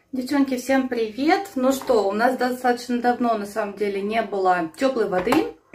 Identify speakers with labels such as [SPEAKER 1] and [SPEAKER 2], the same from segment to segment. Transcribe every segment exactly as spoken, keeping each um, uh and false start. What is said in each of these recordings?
[SPEAKER 1] Девчонки, всем привет! Ну что, у нас достаточно давно, на самом деле, не было теплой воды.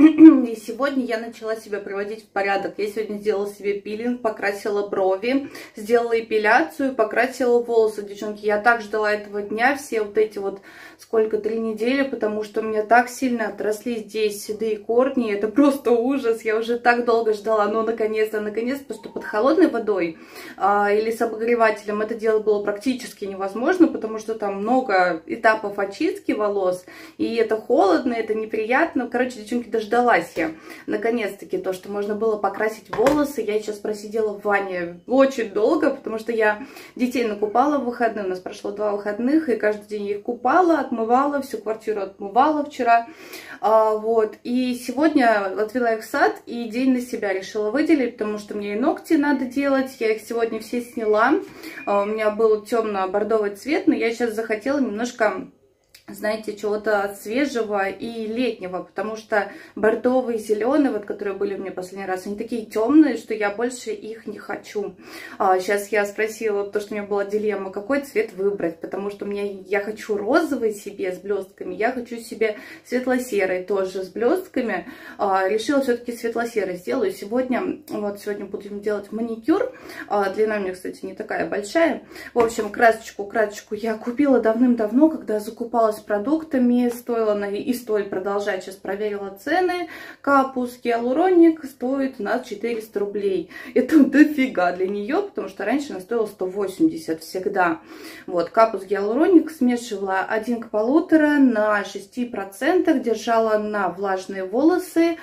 [SPEAKER 1] И сегодня я начала себя приводить в порядок. Я сегодня сделала себе пилинг, покрасила брови, сделала эпиляцию, покрасила волосы. Девчонки, я так ждала этого дня, все вот эти вот, сколько, три недели, потому что у меня так сильно отросли здесь седые корни. Это просто ужас, я уже так долго ждала. Но наконец-то, наконец-то, потому что под холодной водой а, или с обогревателем это дело было практически невозможно, потому что там много этапов очистки волос, и это холодно, это неприятно. Короче, девчонки, даже дождалась я, наконец-таки, то, что можно было покрасить волосы. Я сейчас просидела в ванне очень долго, потому что я детей накупала в выходные. У нас прошло два выходных, и каждый день я их купала, отмывала, всю квартиру отмывала вчера. А, вот. И сегодня отвела их в сад, и день на себя решила выделить, потому что мне и ногти надо делать. Я их сегодня все сняла. А, у меня был темно-бордовый цвет, но я сейчас захотела немножко, знаете, чего-то свежего и летнего, потому что бордовые, зеленые, вот которые были у меня последний раз, они такие темные, что я больше их не хочу. А, сейчас я спросила, потому что у меня была дилемма, какой цвет выбрать, потому что у меня, я хочу розовый себе с блестками, я хочу себе светло-серый тоже с блестками. А, решила все-таки светло-серый сделаю. Сегодня, вот сегодня будем делать маникюр. А, длина у меня, кстати, не такая большая. В общем, красочку, красочку я купила давным-давно, когда закупалась с продуктами, стоило на и стоит продолжать, сейчас проверила цены. Капус гиалуроник стоит у нас четыреста рублей. Это дофига для нее, потому что раньше она стоила сто восемьдесят всегда. Вот, капус гиалуроник смешивала один к полутора на шести процентах, держала на влажные волосы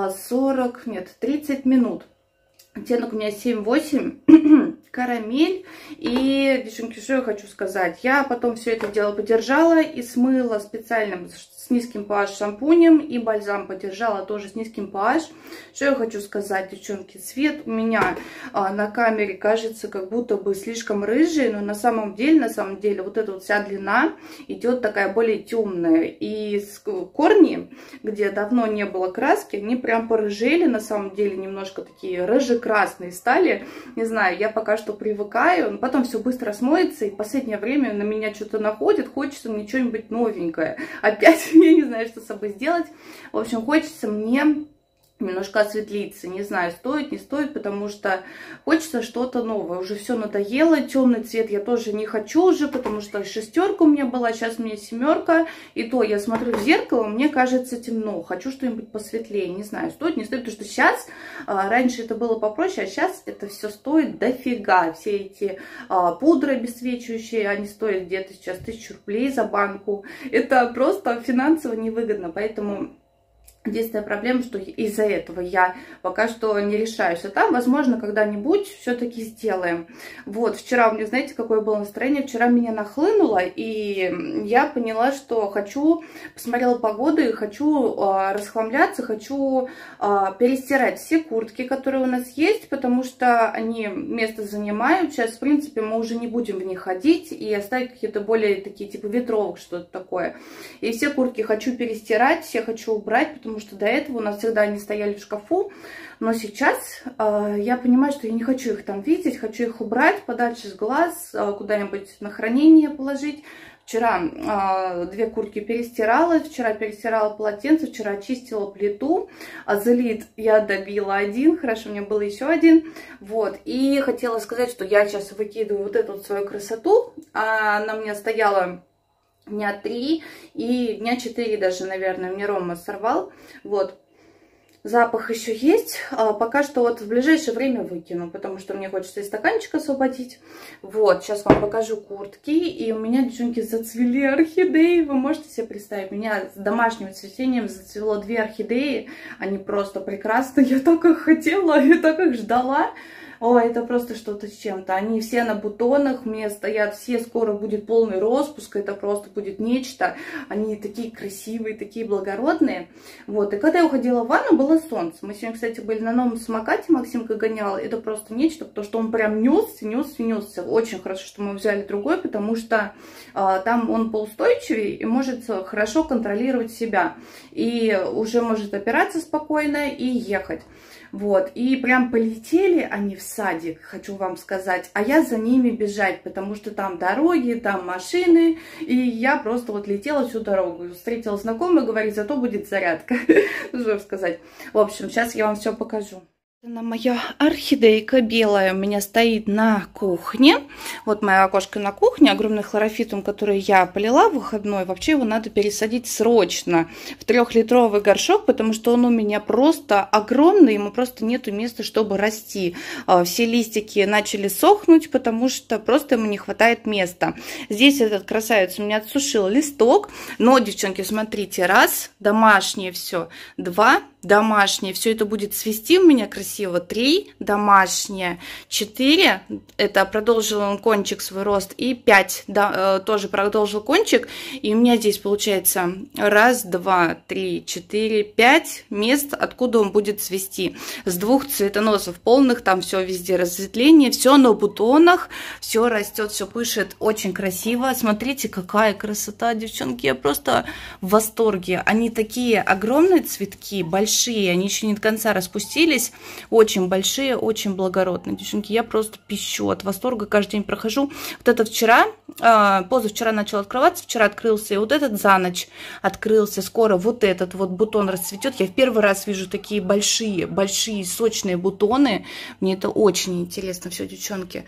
[SPEAKER 1] сорок, нет, тридцать минут. Оттенок у меня семь-восемь, карамель. И, девчонки, что я хочу сказать. Я потом все это дело подержала и смыла специальным с низким pH шампунем. И бальзам подержала тоже с низким pH. Что я хочу сказать, девчонки. Цвет у меня а, на камере кажется как будто бы слишком рыжий. Но на самом деле, на самом деле, вот эта вот вся длина идет такая более темная. И корни, где давно не было краски, они прям порыжели. На самом деле, немножко такие рыже-красные стали. Не знаю, я пока что привыкаю. Но потом все быстро смоется. И в последнее время на меня что-то находит. Хочется мне что-нибудь новенькое. Опять я не знаю, что с собой сделать. В общем, хочется мне немножко осветлиться. Не знаю, стоит, не стоит, потому что хочется что-то новое. Уже все надоело. Темный цвет я тоже не хочу уже, потому что шестерка у меня была, сейчас у меня семерка. И то я смотрю в зеркало, мне кажется темно. Хочу что-нибудь посветлее. Не знаю, стоит, не стоит, потому что сейчас, а, раньше это было попроще, а сейчас это все стоит дофига. Все эти а, пудры обесцвечивающие, они стоят где-то сейчас тысячу рублей за банку. Это просто финансово невыгодно, поэтому... Единственная проблема, что из-за этого я пока что не решаюсь. А там, возможно, когда-нибудь все-таки сделаем. Вот, вчера у меня, знаете, какое было настроение? Вчера меня нахлынуло, и я поняла, что хочу, посмотрела погоду, и хочу а, расхламляться, хочу а, перестирать все куртки, которые у нас есть, потому что они место занимают. Сейчас, в принципе, мы уже не будем в них ходить, и оставить какие-то более такие, типа ветровок, что-то такое. И все куртки хочу перестирать, все хочу убрать, потому Потому что до этого у нас всегда они стояли в шкафу, но сейчас э, я понимаю, что я не хочу их там видеть, хочу их убрать подальше с глаз, э, куда-нибудь на хранение положить. Вчера э, две куртки перестирала, вчера перестирала полотенце, вчера очистила плиту, а залит я добила один, хорошо, у меня был еще один. Вот, и хотела сказать, что я сейчас выкидываю вот эту вот свою красоту, а она у меня стояла... Дня три и дня четыре даже, наверное, мне Рома сорвал. Вот. Запах еще есть. А пока что вот в ближайшее время выкину, потому что мне хочется и стаканчик освободить. Вот, сейчас вам покажу куртки. И у меня, девчонки, зацвели орхидеи. Вы можете себе представить? У меня с домашним цветением зацвело две орхидеи. Они просто прекрасные. Я так их хотела, я так их ждала. О, это просто что-то с чем-то. Они все на бутонах, мне стоят все, скоро будет полный распуск, это просто будет нечто. Они такие красивые, такие благородные. Вот, и когда я уходила в ванну, было солнце. Мы сегодня, кстати, были на новом самокате, Максимка гоняла. Это просто нечто, потому что он прям несся, несся, несся. Очень хорошо, что мы взяли другой, потому что а, там он поустойчивее и может хорошо контролировать себя. И уже может опираться спокойно и ехать. Вот, и прям полетели они в садик, хочу вам сказать, а я за ними бежать, потому что там дороги, там машины, и я просто вот летела всю дорогу. Встретила знакомый, говорит, зато будет зарядка, что сказать. В общем, сейчас я вам все покажу. Моя орхидейка белая у меня стоит на кухне. Вот моя окошко на кухне, огромный хлорофитум, который я полила в выходной. Вообще его надо пересадить срочно в трехлитровый горшок, потому что он у меня просто огромный, ему просто нету места, чтобы расти. Все листики начали сохнуть, потому что просто ему не хватает места. Здесь этот красавец у меня отсушил листок, но, девчонки, смотрите, раз, домашнее все, два, домашнее, все это будет цвести у меня красиво, три, домашнее, четыре, это продолжил он кончик свой рост, и пять, да, тоже продолжил кончик, и у меня здесь получается раз, два, три, четыре, пять мест, откуда он будет цвести, с двух цветоносов полных, там все везде разветвление, все на бутонах, все растет, все пышет, очень красиво, смотрите, какая красота, девчонки, я просто в восторге, они такие огромные цветки, большие, большие, они еще не до конца распустились, очень большие, очень благородные. Девчонки, я просто пищу от восторга, каждый день прохожу. Вот это вчера, э, позавчера начал открываться, вчера открылся, и вот этот за ночь открылся, скоро вот этот вот бутон расцветет. Я в первый раз вижу такие большие, большие, сочные бутоны, мне это очень интересно все, девчонки.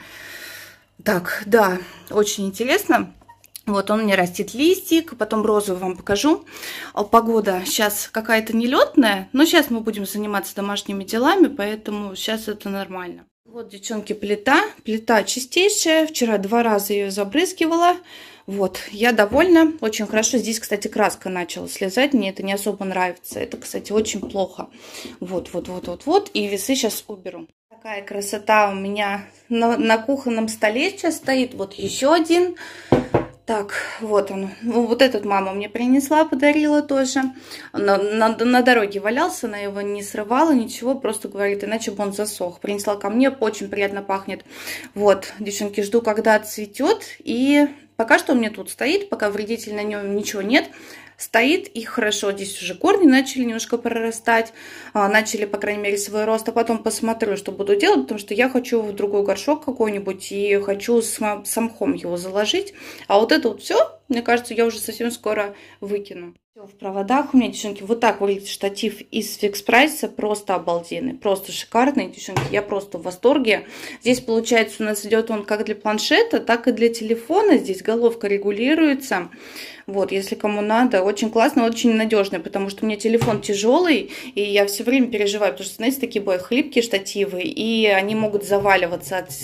[SPEAKER 1] Так, да, очень интересно. Вот он мне растет листик, потом розовый вам покажу. Погода сейчас какая-то нелетная, но сейчас мы будем заниматься домашними делами, поэтому сейчас это нормально. Вот, девчонки, плита. Плита чистейшая. Вчера два раза ее забрызгивала. Вот, я довольна. Очень хорошо. Здесь, кстати, краска начала слезать. Мне это не особо нравится. Это, кстати, очень плохо. Вот, вот, вот, вот, вот. И весы сейчас уберу. Такая красота у меня на, на кухонном столе сейчас стоит. Вот еще один. Так, вот он. Вот этот мама мне принесла, подарила тоже. На, на, на дороге валялся, она его не срывала, ничего, просто говорит, иначе бы он засох. Принесла ко мне, очень приятно пахнет. Вот, девчонки, жду, когда отцветет. И пока что у меня тут стоит, пока вредитель на нем ничего нет. Стоит и хорошо, здесь уже корни начали немножко прорастать, начали, по крайней мере, свой рост, а потом посмотрю, что буду делать, потому что я хочу в другой горшок какой-нибудь и хочу с мхом его заложить, а вот это вот все, мне кажется, я уже совсем скоро выкину. Все в проводах у меня, девчонки, вот так выглядит штатив из Фикс Прайса, просто обалденный, просто шикарный, девчонки, я просто в восторге. Здесь, получается, у нас идет он как для планшета, так и для телефона, здесь головка регулируется. Вот, если кому надо, очень классно, очень надежный, потому что у меня телефон тяжелый, и я все время переживаю, потому что, знаете, такие бывают хлипкие штативы, и они могут заваливаться от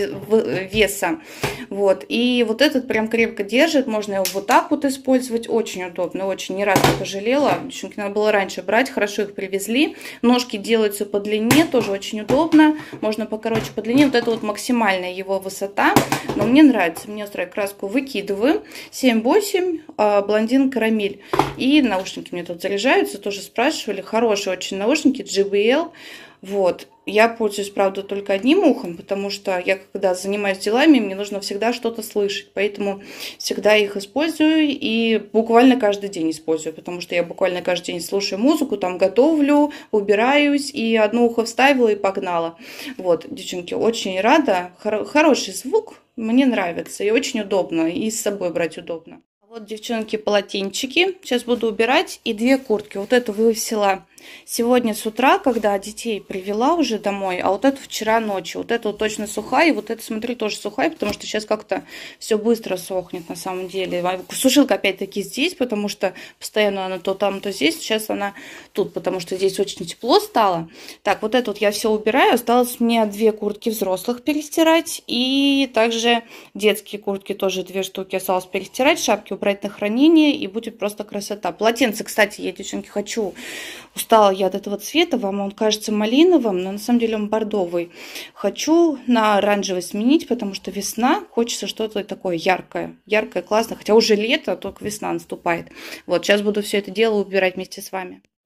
[SPEAKER 1] веса. Вот, и вот этот прям крепко держит, можно его вот так вот использовать, очень удобно, очень, ни разу не пожалела. Девчонки, надо было раньше брать, хорошо их привезли. Ножки делаются по длине, тоже очень удобно, можно покороче по длине. Вот это вот максимальная его высота, но мне нравится, мне устраивает, краску выкидываю, семь восемь. Блондин карамель. И наушники мне тут заряжаются, тоже спрашивали. Хорошие очень наушники, джей би эл. Вот. Я пользуюсь, правда, только одним ухом, потому что я, когда занимаюсь делами, мне нужно всегда что-то слышать. Поэтому всегда их использую и буквально каждый день использую, потому что я буквально каждый день слушаю музыку, там готовлю, убираюсь, и одно ухо вставила и погнала. Вот, девчонки, очень рада. Хор- хороший звук, мне нравится, и очень удобно, и с собой брать удобно. Вот, девчонки, полотенчики. Сейчас буду убирать. И две куртки. Вот эту вывесила сегодня с утра, когда детей привела уже домой. А вот эту вчера ночью. Вот эту вот точно сухая. И вот эту, смотрю, тоже сухая, потому что сейчас как-то все быстро сохнет на самом деле. Сушилка опять-таки здесь, потому что постоянно она то там, то здесь. Сейчас она тут, потому что здесь очень тепло стало. Так, вот это вот я все убираю. Осталось мне две куртки взрослых перестирать. И также детские куртки тоже две штуки осталось перестирать. Шапки убрать на хранение, и будет просто красота. Полотенце, кстати, я, девчонки, хочу. Устала я от этого цвета. Вам он кажется малиновым, но на самом деле он бордовый. Хочу на оранжевый сменить, потому что весна. Хочется что-то такое яркое. Яркое, классно. Хотя уже лето, только весна наступает. Вот, сейчас буду все это дело убирать вместе с вами.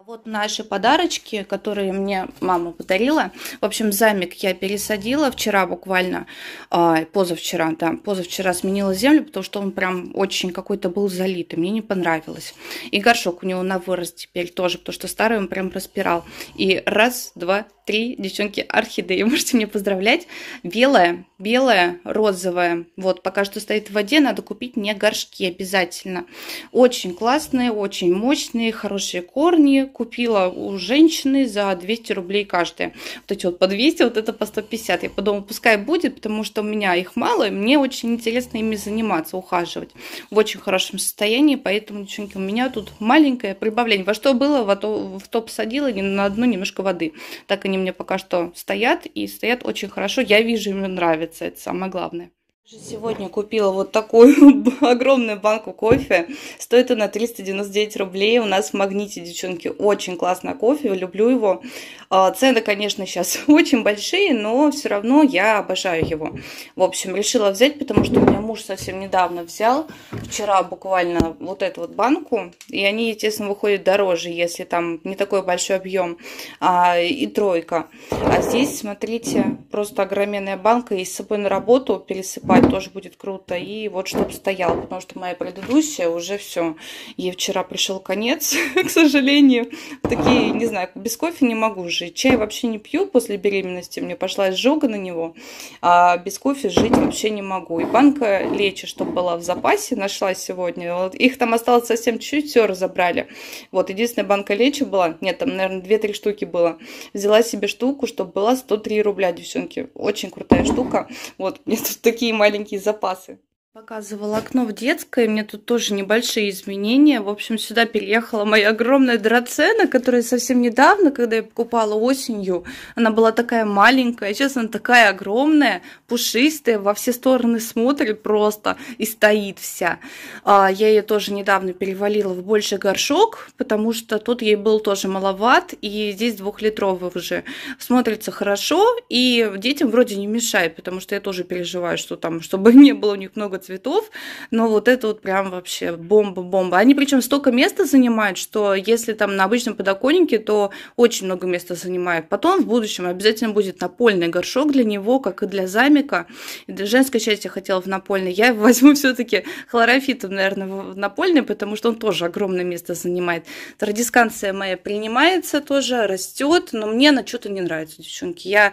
[SPEAKER 1] Вот наши подарочки, которые мне мама подарила. В общем, замик я пересадила вчера буквально, а, позавчера, да, позавчера сменила землю, потому что он прям очень какой-то был залитый, мне не понравилось. И горшок у него на вырост теперь тоже, потому что старый он прям распирал. И раз, два, три, девчонки, орхидеи, можете мне поздравлять. Белая, белая, розовая, вот пока что стоит в воде, надо купить мне горшки обязательно. Очень классные, очень мощные, хорошие корни. Купила у женщины за двести рублей каждая. Вот эти вот по двести, вот это по сто пятьдесят. Я подумала, пускай будет, потому что у меня их мало, и мне очень интересно ими заниматься, ухаживать. В очень хорошем состоянии, поэтому, девчонки, у меня тут маленькое прибавление. Во что было, в то, в то посадила, на одну немножко воды. Так они мне пока что стоят, и стоят очень хорошо. Я вижу, им нравится, это самое главное. Сегодня купила вот такую огромную банку кофе. Стоит она триста девяносто девять рублей. У нас в Магните, девчонки, очень классный кофе. Люблю его. Цены, конечно, сейчас очень большие, но все равно я обожаю его. В общем, решила взять, потому что у меня муж совсем недавно взял. Вчера буквально вот эту вот банку. И они, естественно, выходят дороже, если там не такой большой объем. А, и тройка. А здесь, смотрите, просто огроменная банка. И с собой на работу пересыпать тоже будет круто. И вот чтобы стоял, потому что моя предыдущая уже все. Ей вчера пришел конец, к сожалению. Такие, не знаю, без кофе не могу жить. Чай вообще не пью после беременности. Мне пошла изжога на него. А без кофе жить вообще не могу. И банка лечи, чтобы была в запасе, нашла сегодня. Вот их там осталось совсем чуть-чуть, все разобрали. Вот единственная банка лечи была. Нет, там, наверное, две-три штуки было. Взяла себе штуку, чтобы была сто три рубля, девчонки. Очень крутая штука. Вот, мне тут такие маленькие маленькие запасы. Показывала окно в детской, мне тут тоже небольшие изменения. В общем, сюда переехала моя огромная драцена, которая совсем недавно, когда я покупала осенью, она была такая маленькая, сейчас она такая огромная, пушистая, во все стороны смотрит просто и стоит вся. Я ее тоже недавно перевалила в больший горшок, потому что тут ей был тоже маловат, и здесь двухлитровый уже. Смотрится хорошо, и детям вроде не мешает, потому что я тоже переживаю, что там, чтобы не было у них много цветов, но вот это вот прям вообще бомба-бомба. Они причем столько места занимают, что если там на обычном подоконнике, то очень много места занимает. Потом в будущем обязательно будет напольный горшок для него, как и для замика. И для женской части я хотела в напольный. Я возьму все-таки хлорофитом, наверное, в напольный, потому что он тоже огромное место занимает. Традисканция моя принимается тоже, растет, но мне она что-то не нравится, девчонки. Я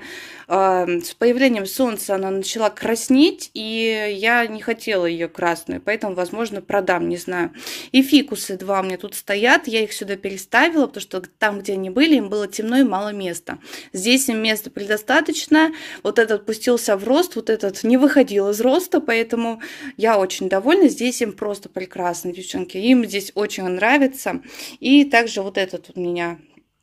[SPEAKER 1] э, с появлением солнца она начала краснеть, и я не хотела хотела ее красную, поэтому, возможно, продам, не знаю. И фикусы два у меня тут стоят, я их сюда переставила, потому что там, где они были, им было темно и мало места. Здесь им места предостаточно, вот этот пустился в рост, вот этот не выходил из роста, поэтому я очень довольна, здесь им просто прекрасно, девчонки, им здесь очень нравится. И также вот этот у меня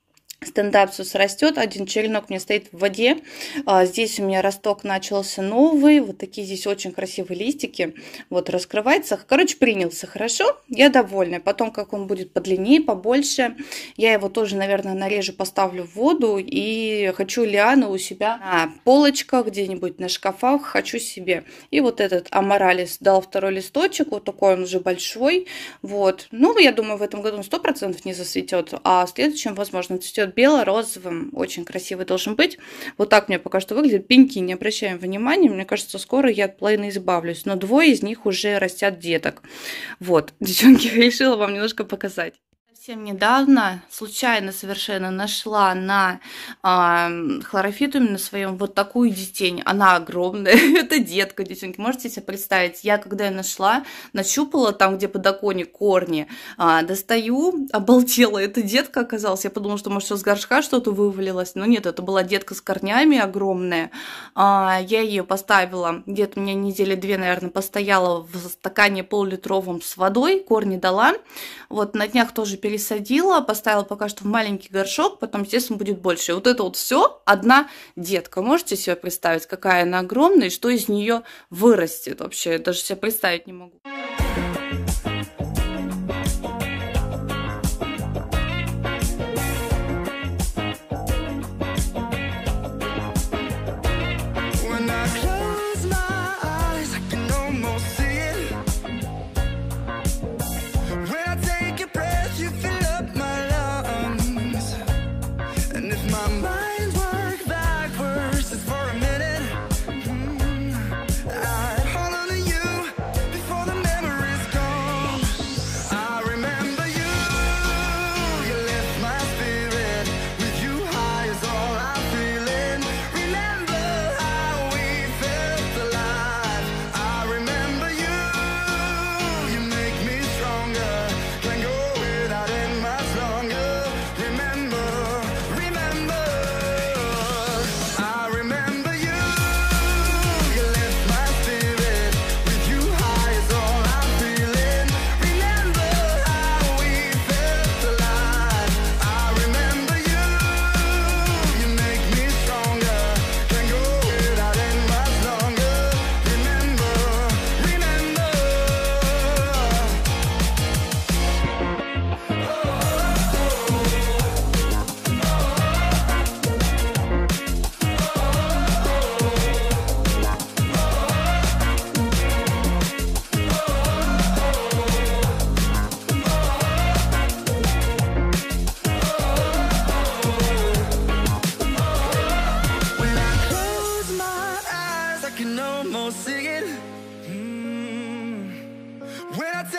[SPEAKER 1] стендапсус растет, один черенок у меня стоит в воде. А, здесь у меня росток начался новый, вот такие здесь очень красивые листики, вот раскрывается. Короче, принялся хорошо, я довольна. Потом, как он будет подлиннее, побольше, я его тоже, наверное, нарежу, поставлю в воду. И хочу лиану у себя на полочках, где-нибудь на шкафах, хочу себе. И вот этот аморалис дал второй листочек, вот такой он уже большой. Вот, ну, я думаю, в этом году он сто процентов не засветет, а в следующем, возможно, цветет бело-розовым, очень красивый должен быть. Вот так мне пока что выглядит. Пеньки не обращаем внимания, мне кажется, скоро я от половины избавлюсь, но двое из них уже растят деток. Вот, девчонки, решила вам немножко показать. Совсем недавно случайно совершенно нашла на э, хлорофитуме на своем вот такую детень. Она огромная. Это детка, девчонки. Можете себе представить? Я, когда я нашла, нащупала там, где подоконник, корни, э, достаю, обалдела. Это детка оказалась. Я подумала, что, может, с горшка что-то вывалилось. Но нет, это была детка с корнями огромная. Э, я ее поставила, где-то у меня недели две, наверное, постояла в стакане пол-литровом с водой. Корни дала. Вот на днях тоже пересадила. Пересадила, поставила пока что в маленький горшок, потом, естественно, будет больше. И вот это вот все одна детка. Можете себе представить, какая она огромная и что из нее вырастет вообще? Я даже себе представить не могу.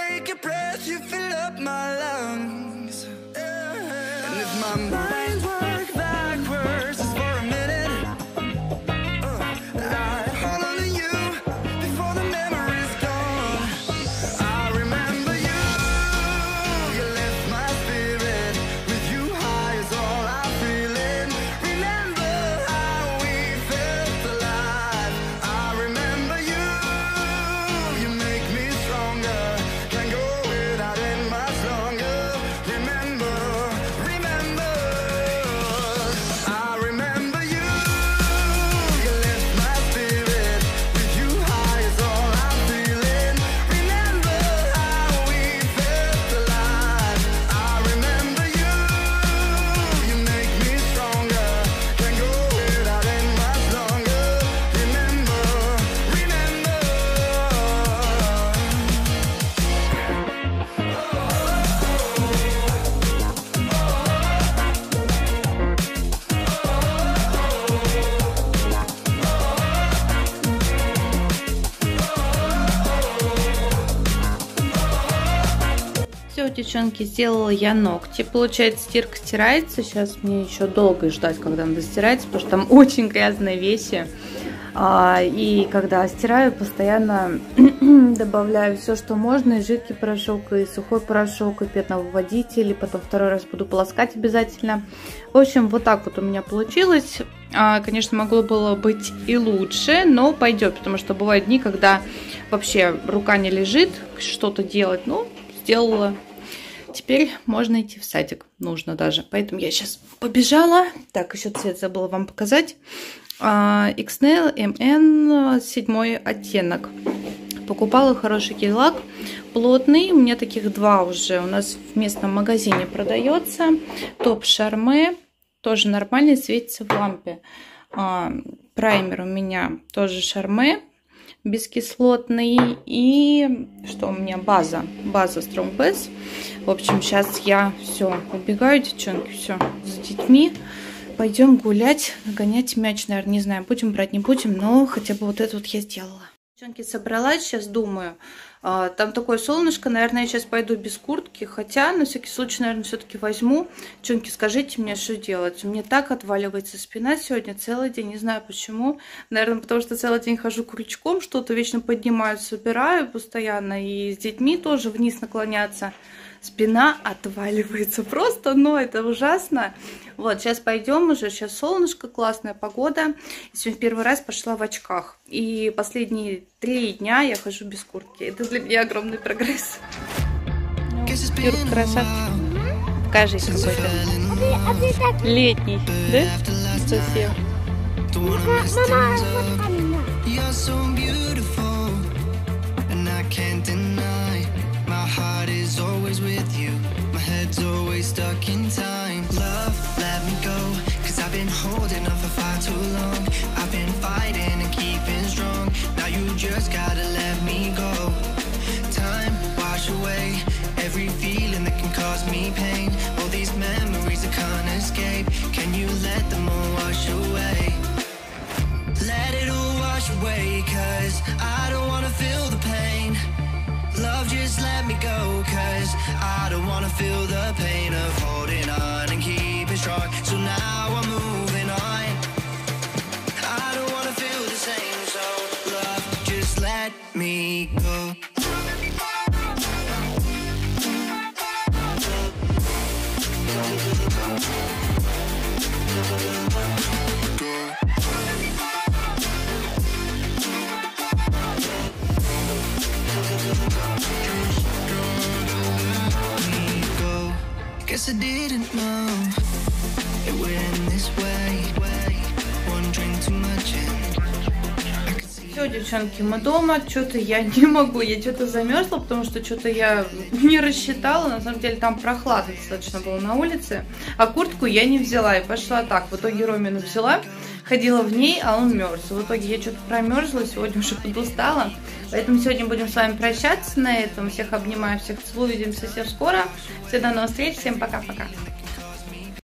[SPEAKER 2] take a breath, you fill up my lungs. And if my mind works backwards just for a minute, uh, I hold on to you before the memory's gone. I remember you, you lift my spirit. With you high is all I'm feeling. Remember how we felt alive. I remember you, you make me stronger. Can't go without it much longer. Remember, remember, I remember you, you lift my spirit. With you high is all I'm feeling. Remember how we felt alive. I remember you, you make me stronger. Can't go without it much longer. Remember, remember.
[SPEAKER 1] Все, девчонки, сделала я ногти. Получается, стирка стирается. Сейчас мне еще долго ждать, когда надо стирать, потому что там очень грязные вещи. А, и когда стираю, постоянно добавляю все, что можно. И жидкий порошок, и сухой порошок, и пеновыводитель. И потом второй раз буду полоскать обязательно. В общем, вот так вот у меня получилось. А, конечно, могло было быть и лучше, но пойдет. Потому что бывают дни, когда вообще рука не лежит что-то делать. Ну, сделала. Теперь можно идти в садик. Нужно даже. Поэтому я сейчас побежала. Так, еще цвет забыла вам показать. икс эн эл эм эн седьмой оттенок. Покупала хороший гель-лак. Плотный. У меня таких два уже. У нас в местном магазине продается. Топ Шарме. Тоже нормальный. Светится в лампе. Праймер у меня тоже Шарме. Бескислотный. И что у меня? База. База Strong Bass. В общем, сейчас я все убегаю, девчонки, все с детьми. Пойдем гулять, гонять мяч, наверное, не знаю, будем брать, не будем, но хотя бы вот это вот я сделала. Девчонки, собралась, сейчас думаю. Там такое солнышко, наверное, я сейчас пойду без куртки, хотя на всякий случай, наверное, все-таки возьму. Девчонки, скажите мне, что делать? У меня так отваливается спина сегодня целый день, не знаю почему. Наверное, потому что целый день хожу крючком, что-то вечно поднимаю, собираю постоянно, и с детьми тоже вниз наклоняться. Спина отваливается просто, но это ужасно. Вот, сейчас пойдем уже, сейчас солнышко, классная погода. Сегодня первый раз пошла в очках. И последние три дня я хожу без куртки. Это для меня огромный прогресс. Юрка, красавчик. Покажись какой-то. Летний, да? Совсем.
[SPEAKER 2] My heart is always with you. My head's always stuck in time. Love, let me go, cause I've been holding on for far too long. I've been fighting and keeping strong. Now you just gotta let me go. Time, wash away every feeling that can cause me pain. All these memories I can't escape. Can you let them all wash away? Let it all wash away, cause I don't wanna feel the pain. Love, just let me go, cause I don't wanna feel the pain of holding on and keeping strong. So now I'm moving on. I don't wanna feel the same, so love, just let me go. Guess I didn't know it went this way. One drink too much and
[SPEAKER 1] Все, девчонки, мы дома. Что-то я не могу, я что-то замерзла, потому что что-то я не рассчитала. На самом деле там прохладно достаточно было на улице, а куртку я не взяла и пошла так. В итоге Ромину взяла, ходила в ней, а он мерз. В итоге я что-то промерзла, сегодня уже подустала. Поэтому сегодня будем с вами прощаться на этом. Всех обнимаю, всех целую, увидимся совсем скоро. Всем до новых встреч, всем пока-пока.